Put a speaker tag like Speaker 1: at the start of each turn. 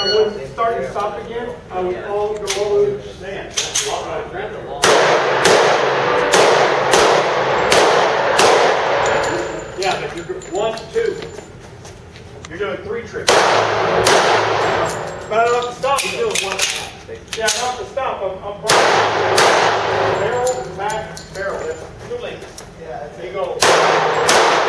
Speaker 1: would start and stop again. I would all go all the way to stand. Yeah, but you're 1, 2. You're doing 3 tricks. But I don't have to stop. You're doing 1. Yeah, I don't have to stop. I'm barrel, back, barrel. That's 2 links. Yeah, there you go.